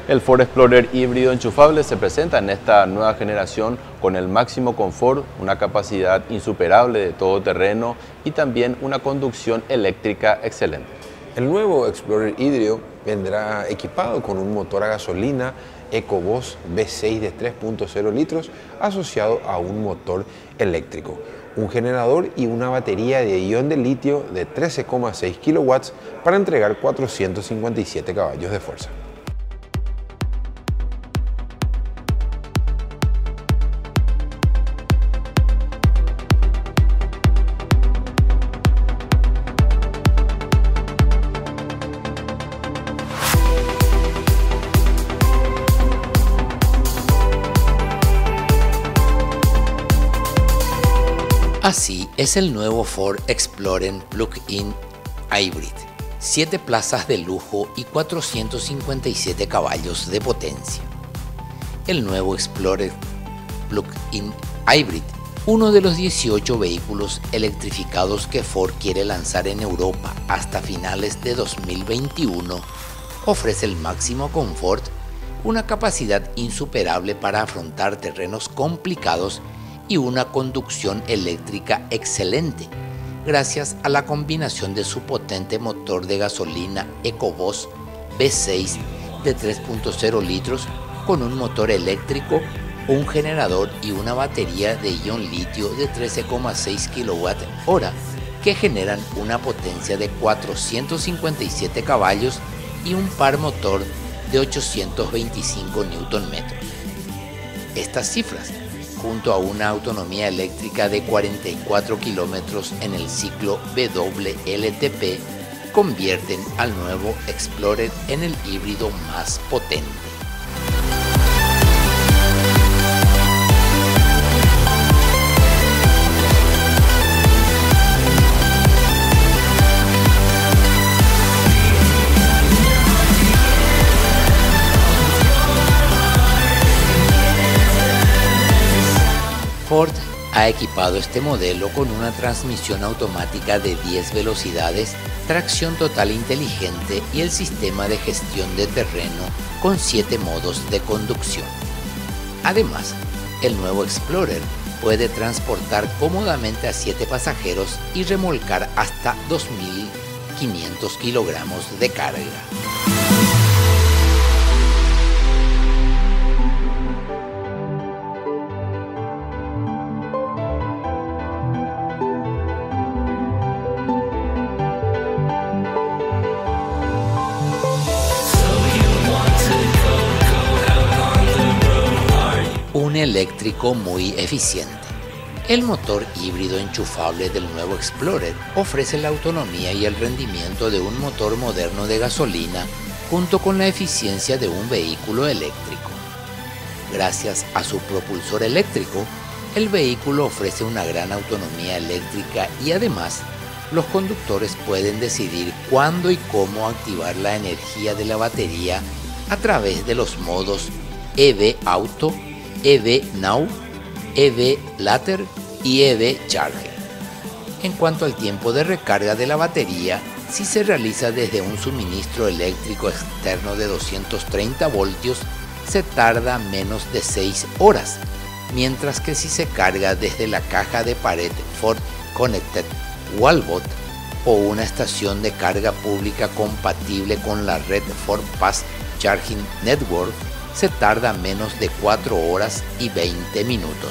El Ford Explorer híbrido enchufable se presenta en esta nueva generación con el máximo confort, una capacidad insuperable de todoterreno y también una conducción eléctrica excelente. El nuevo Explorer híbrido vendrá equipado con un motor a gasolina EcoBoost V6 de 3.0 litros asociado a un motor eléctrico, un generador y una batería de ion de litio de 13,6 kilowatts para entregar 457 caballos de fuerza. Así es el nuevo Ford Explorer Plug-in Hybrid, 7 plazas de lujo y 457 caballos de potencia. El nuevo Explorer Plug-in Hybrid, uno de los 18 vehículos electrificados que Ford quiere lanzar en Europa hasta finales de 2021, ofrece el máximo confort, una capacidad insuperable para afrontar terrenos complicados y una conducción eléctrica excelente, gracias a la combinación de su potente motor de gasolina EcoBoost V6 de 3.0 litros con un motor eléctrico, un generador y una batería de ion litio de 13,6 kWh que generan una potencia de 457 caballos y un par motor de 825 Nm. Estas cifras, junto a una autonomía eléctrica de 44 kilómetros en el ciclo WLTP, convierten al nuevo Explorer en el híbrido más potente. Ford ha equipado este modelo con una transmisión automática de 10 velocidades, tracción total inteligente y el sistema de gestión de terreno con 7 modos de conducción. Además, el nuevo Explorer puede transportar cómodamente a 7 pasajeros y remolcar hasta 2.500 kilogramos de carga. Un eléctrico muy eficiente. El motor híbrido enchufable del nuevo Explorer ofrece la autonomía y el rendimiento de un motor moderno de gasolina junto con la eficiencia de un vehículo eléctrico. Gracias a su propulsor eléctrico, el vehículo ofrece una gran autonomía eléctrica y además los conductores pueden decidir cuándo y cómo activar la energía de la batería a través de los modos EV Auto, EV Now, EV Later y EV Charger. En cuanto al tiempo de recarga de la batería, si se realiza desde un suministro eléctrico externo de 230 voltios, se tarda menos de 6 horas, mientras que si se carga desde la caja de pared Ford Connected Wallbox o una estación de carga pública compatible con la red Ford Fast Charging Network, se tarda menos de 4 horas y 20 minutos.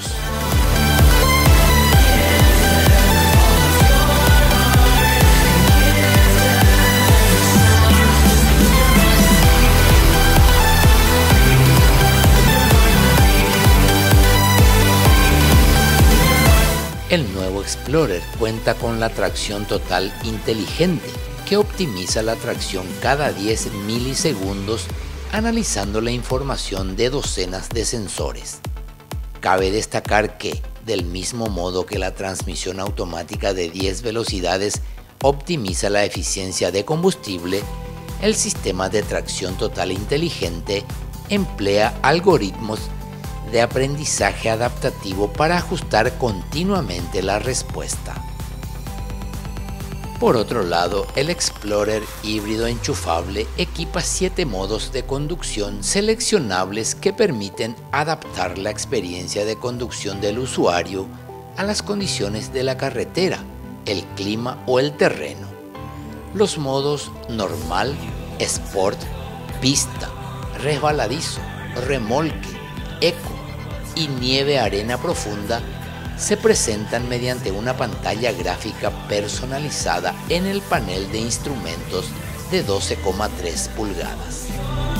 El nuevo Explorer cuenta con la tracción total inteligente, que optimiza la tracción cada 10 milisegundos analizando la información de docenas de sensores. Cabe destacar que, del mismo modo que la transmisión automática de 10 velocidades optimiza la eficiencia de combustible, el sistema de tracción total inteligente emplea algoritmos de aprendizaje adaptativo para ajustar continuamente la respuesta. Por otro lado, el Explorer híbrido enchufable equipa 7 modos de conducción seleccionables que permiten adaptar la experiencia de conducción del usuario a las condiciones de la carretera, el clima o el terreno. Los modos normal, sport, pista, resbaladizo, remolque, eco y nieve arena profunda se presentan mediante una pantalla gráfica personalizada en el panel de instrumentos de 12,3 pulgadas.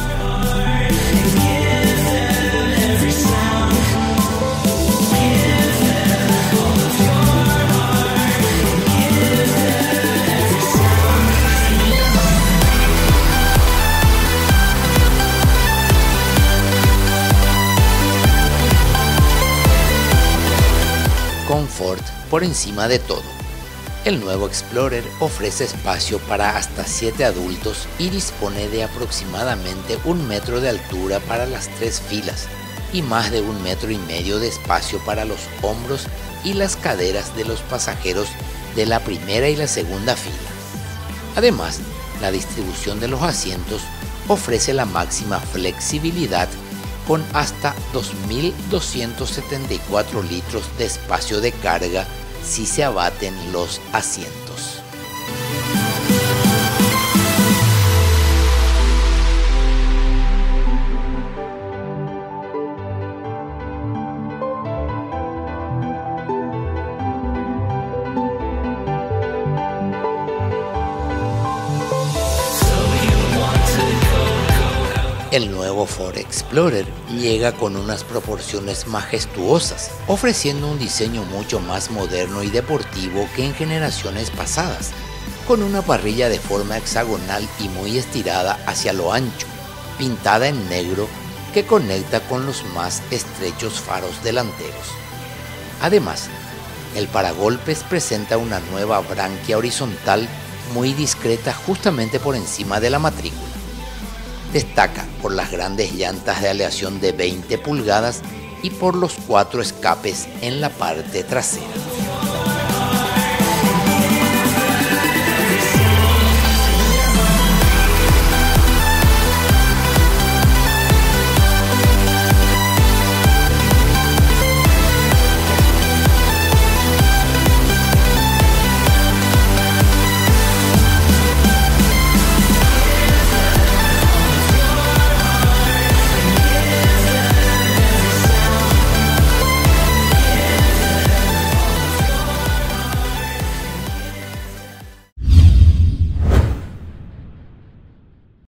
Confort por encima de todo. El nuevo Explorer ofrece espacio para hasta 7 adultos y dispone de aproximadamente 1 metro de altura para las 3 filas y más de 1,5 metros de espacio para los hombros y las caderas de los pasajeros de la primera y la segunda fila. Además, la distribución de los asientos ofrece la máxima flexibilidad con hasta 2.274 litros de espacio de carga si se abaten los asientos. El nuevo Ford Explorer llega con unas proporciones majestuosas, ofreciendo un diseño mucho más moderno y deportivo que en generaciones pasadas, con una parrilla de forma hexagonal y muy estirada hacia lo ancho, pintada en negro que conecta con los más estrechos faros delanteros. Además, el paragolpes presenta una nueva branquia horizontal muy discreta justamente por encima de la matrícula. Destaca por las grandes llantas de aleación de 20 pulgadas y por los 4 escapes en la parte trasera.